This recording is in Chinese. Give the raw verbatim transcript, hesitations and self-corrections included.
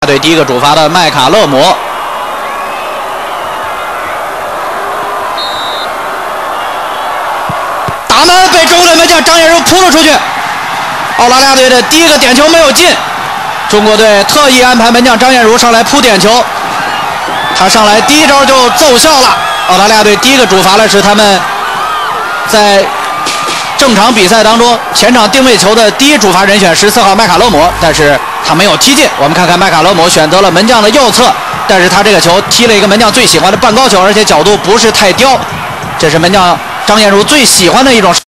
队第一个主罚的麦卡勒姆。打门被中国队门将张彦儒扑了出去。澳大利亚队的第一个点球没有进，中国队特意安排门将张彦儒上来扑点球，他上来第一招就奏效了。澳大利亚队第一个主罚呢是他们在正常比赛当中前场定位球的第一主罚人选十四号麦卡勒姆，但是他没有踢进。我们看看麦卡勒姆选择了门将的右侧，但是他这个球踢了一个门将最喜欢的半高球，而且角度不是太刁，这是门将张彦儒最喜欢的一种。